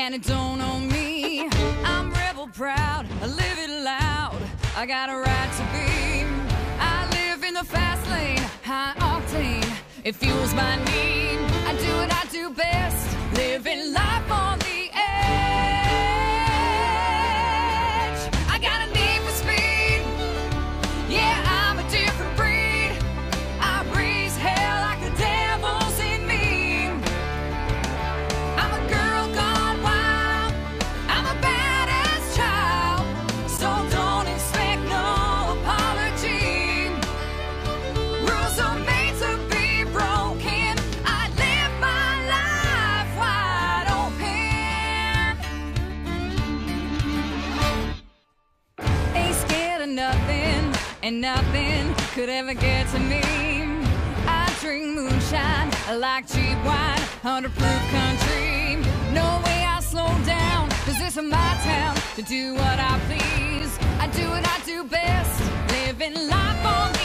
and it don't own me. I'm rebel proud, I live it loud, I got a right to be. I live in the fast lane, high octane, it fuels my need. I do what I do best, living life on the edge. I got a need for speed, yeah, I'm a different breed. I raise hell like the devil's in me. I'm a girl gone wild, I'm a badass child, so don't expect no apology. Rules are made to be broken, I live my life wide open. Ain't scared of nothing, and nothing could ever get to me. I drink moonshine, I like cheap wine, 100-proof country. No way I slow down, 'cause this is my town, to do what I please. I do what I do best, living life on